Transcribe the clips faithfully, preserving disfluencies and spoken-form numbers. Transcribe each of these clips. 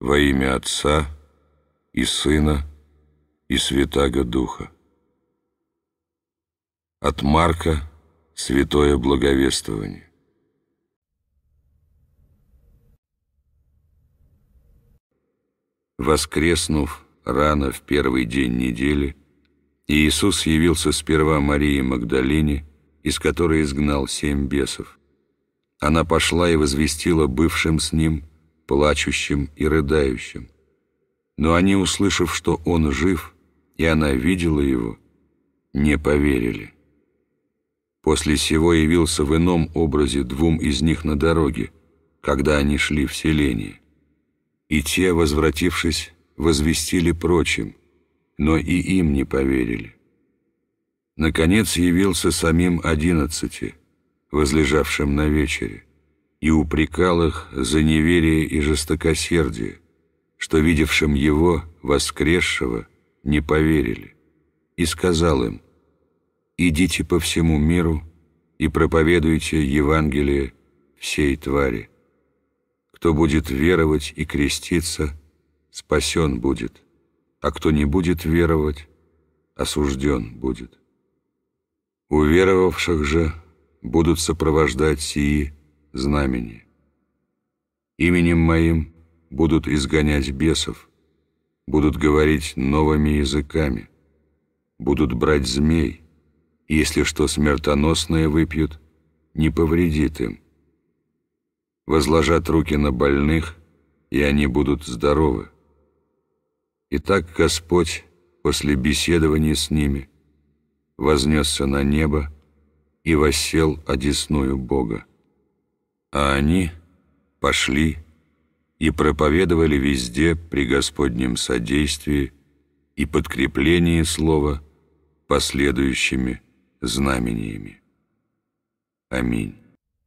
Во имя Отца и Сына и Святаго Духа. От Марка святое благовествование. Воскреснув рано в первый день недели, Иисус явился сперва Марии Магдалине, из которой изгнал семь бесов. Она пошла и возвестила бывшим с ним, плачущим и рыдающим. Но они, услышав, что он жив, и она видела его, не поверили. После сего явился в ином образе двум из них на дороге, когда они шли в селение. И те, возвратившись, возвестили прочим, но и им не поверили. Наконец явился самим одиннадцати, возлежавшим на вечере, и упрекал их за неверие и жестокосердие, что, видевшим его, воскресшего, не поверили, и сказал им: «Идите по всему миру и проповедуйте Евангелие всей твари. Кто будет веровать и креститься, спасен будет, а кто не будет веровать, осужден будет. Уверовавших же будут сопровождать сии знамения. Именем моим будут изгонять бесов, будут говорить новыми языками, будут брать змей, и если что смертоносное выпьют, не повредит им. Возложат руки на больных, и они будут здоровы. Итак, Господь после беседования с ними вознесся на небо и воссел одесную Бога. А они пошли и проповедовали везде при Господнем содействии и подкреплении слова последующими знамениями. Аминь.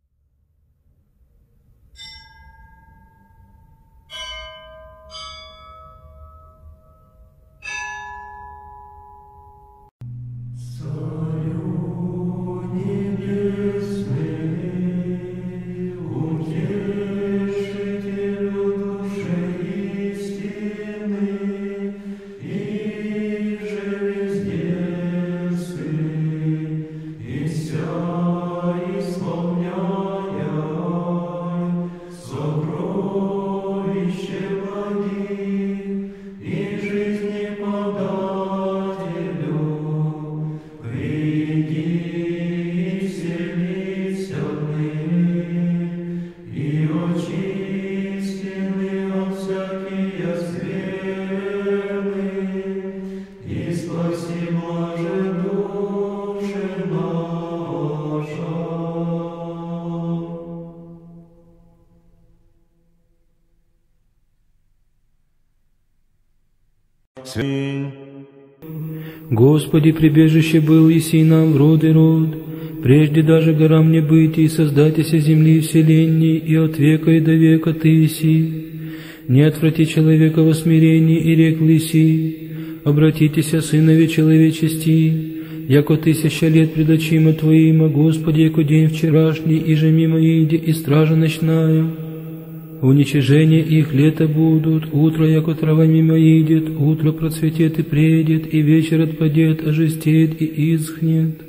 Господи, прибежище был еси нам в род и род, прежде даже горам не быть, и создатися земли и вселенной, и от века и до века Ты еси. Не отврати человека во смирении, и рек лиси, обратитеся, сынове человечести, яко тысяча лет пред очима Твоима, Господи, яко день вчерашний, и же мимо иде, и стража ночная. Уничижение их лето будут, утро, яко трава мимо идет, утро процветет и предет, и вечер отпадет, ожестеет и исхнет.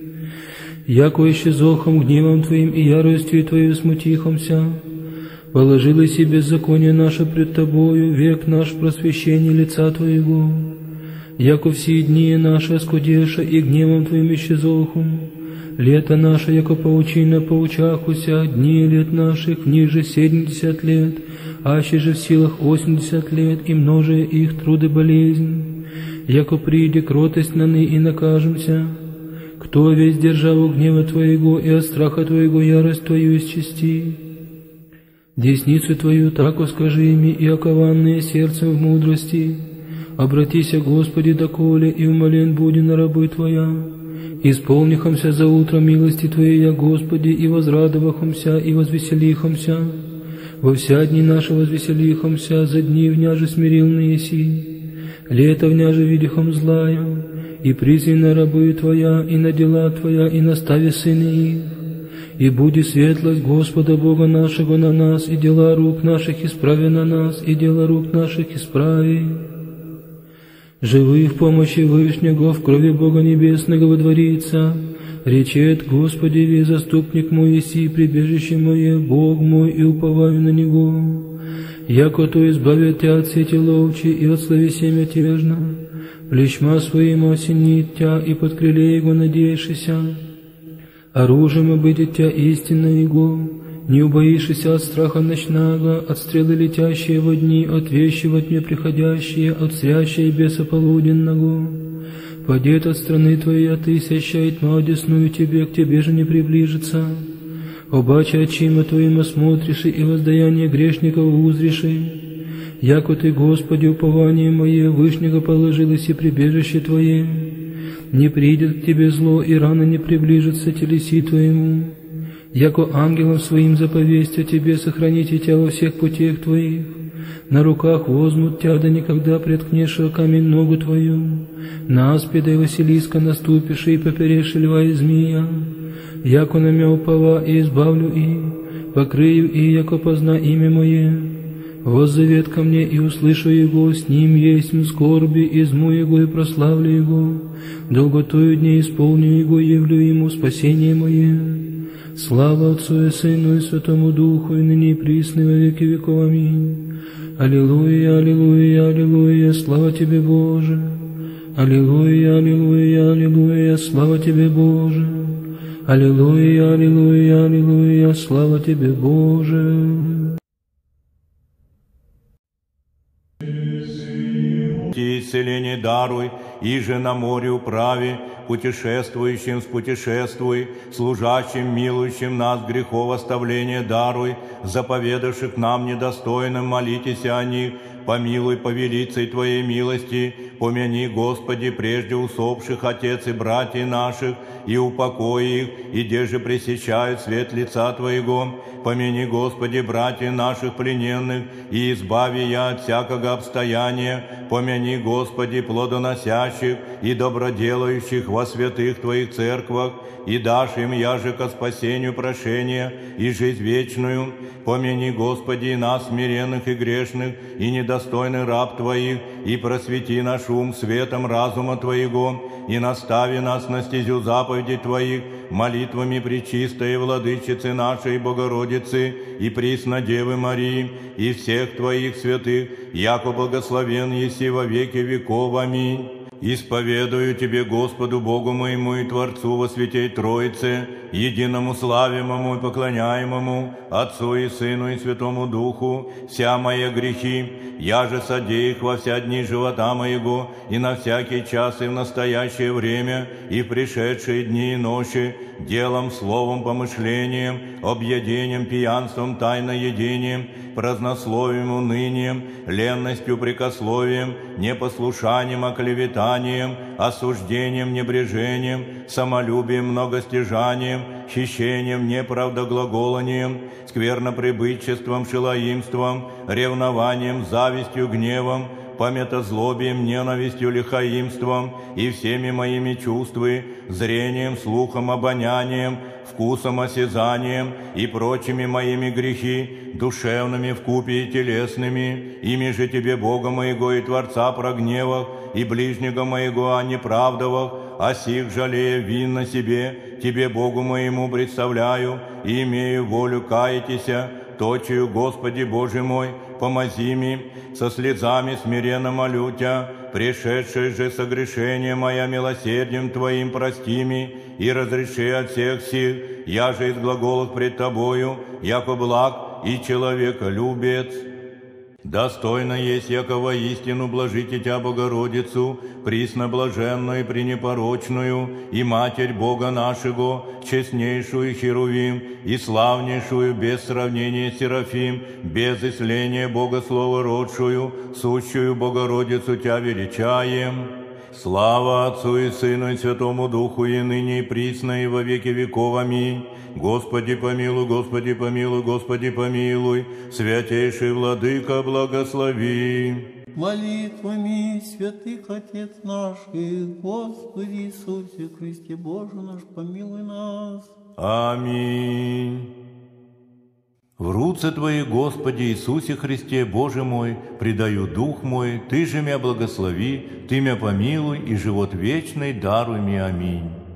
Яко исчезохом гневом Твоим и яростью Твоей смутихомся, положил и беззаконие наше пред Тобою, век наш в просвещении лица Твоего. Яко все дни наши оскудеша и гневом Твоим исчезохом, лето наше, яко паучина паучахуся, дни лет наших в них же семьдесят лет, аще же в силах восемьдесят лет, и множие их труды болезнь. Яко прииде кротость наны и накажемся, кто весь державу гнева Твоего и от страха Твоего ярость Твою исчисти. Десницу Твою так скажи ими, и окованные сердцем в мудрости. Обратися, Господи, доколе, и умолен буди на рабы Твоя. Исполнихомся за утро милости Твоей, я, Господи, и возрадовахомся, и возвеселихомся. Во вся дни наши возвеселихомся, за дни вняже смирилные си. Лето вняже видихом злая, и призвана рабы Твоя, и на дела Твоя, и настави сыны их. И буди светлость Господа Бога нашего на нас, и дела рук наших исправи на нас, и дела рук наших исправи. Живы в помощи Вышнего, в крови Бога Небесного водворится. Речет: Господи, ви заступник мой, еси прибежище мое, Бог мой, и уповаю на Него. Яко то избавит Тя от сети ловчи и от слови семя тежно, плечма своим осенит Тя, и под крыле Его надеешься. Оружием обыдет Тя истинно Его, не убоишься от страха ночного, от стрелы летящие во дни, от вещи во тьме приходящие, от зрящей беса полуденного. Падет от страны Твоей, а тысяча, и тьма одесную Тебе, к Тебе же не приближится. Обаче очима Твоим осмотришь, и воздаяние грешников узришь. Яко Ты, Господи, упование мое, Вышнего положилось и прибежище Твое. Не придет к Тебе зло, и рано не приближится телеси Твоему. Яко ангелам Своим заповесть о Тебе, сохраните Тя во всех путях Твоих. На руках возьмут Тя, да никогда преткнешь о камень ногу Твою. На аспида и Василиска наступишь, и поперешь льва и змея. Яко на мя упова, и избавлю и, покрыю и, яко позна имя Мое. Воззовет ко мне, и услышу Его, с Ним есть в скорби, изму Его и прославлю Его. Долготою дней исполню Его, явлю Ему спасение Мое. Слава Отцу и Сыну и Святому Духу, и ныне и присно, и во веки веков. Аминь. Аллилуйя, аллилуйя, аллилуйя, слава Тебе, Боже. Аллилуйя, аллилуйя, аллилуйя, слава Тебе, Боже. Аллилуйя, аллилуйя, аллилуйя, слава Тебе, Боже. Исцеление даруй, и же на море управи, путешествующим спутешествуй, служащим, милующим нас грехов оставления даруй, заповедавших нам недостойным, молитесь о них, помилуй по велицей Твоей милости, помяни, Господи, прежде усопших отец и братьев наших, и упокой их, и где же пресечают свет лица Твоего. Помяни, Господи, братьев наших плененных, и избави я от всякого обстояния. Помяни, Господи, плодоносящих и доброделающих во святых Твоих церквах, и дашь им яже ко спасению прошения и жизнь вечную. Помяни, Господи, нас, смиренных и грешных, и недостойный раб Твоих, и просвети наш ум светом разума Твоего, и настави нас на стезю заповедей Твоих, молитвами пречистой Владычицы нашей Богородицы и присно Девы Марии, и всех Твоих святых, яко благословен еси во веки веков. Аминь. Исповедую Тебе, Господу Богу моему и Творцу во святей Троице, единому славимому и поклоняемому, Отцу и Сыну и Святому Духу, вся мои грехи, я же содей их во вся дни живота моего, и на всякий час, и в настоящее время, и в пришедшие дни и ночи, делом, словом, помышлением, объедением, пьянством, тайноедением, празднословием, унынием, ленностью, прикословием, непослушанием, оклеветанием, осуждением, небрежением, самолюбием, многостяжанием, хищением, неправдоглаголанием, сквернопребытчеством, шелоимством, ревнованием, завистью, гневом, памятозлобием, ненавистью, лихаимством и всеми моими чувствами, зрением, слухом, обонянием, вкусом, осязанием и прочими моими грехи, душевными вкупе и телесными, ими же Тебе, Бога моего и Творца, прогневах, и ближнего моего о неправдовах, о сих жалея вин на себе, Тебе, Богу моему, представляю, и имею волю каятися, точию, Господи Боже мой, помози ми, со слезами смиренно молю Тя, пришедшее же согрешение моя милосердием Твоим прости ми, и разреши от всех сил, я же из глаголов пред Тобою, яко благ и человеколюбец. Достойно есть, яко воистину блажите Тя, Богородицу, пресноблаженную и пренепорочную, и Матерь Бога нашего, честнейшую Херувим, и славнейшую без сравнения Серафим, без исления Бога Слова родшую, сущую Богородицу Тя величаем. Слава Отцу и Сыну и Святому Духу, и ныне и присно, и во веки веков. Аминь. Господи помилуй, Господи помилуй, Господи помилуй, святейший Владыка благослови. Молитвами святых Отец наших, Господи Иисусе Христе Боже наш, помилуй нас. Аминь. В руце Твои, Господи Иисусе Христе, Боже мой, предаю дух мой, Ты же меня благослови, Ты меня помилуй, и живот вечный даруй мне. Аминь.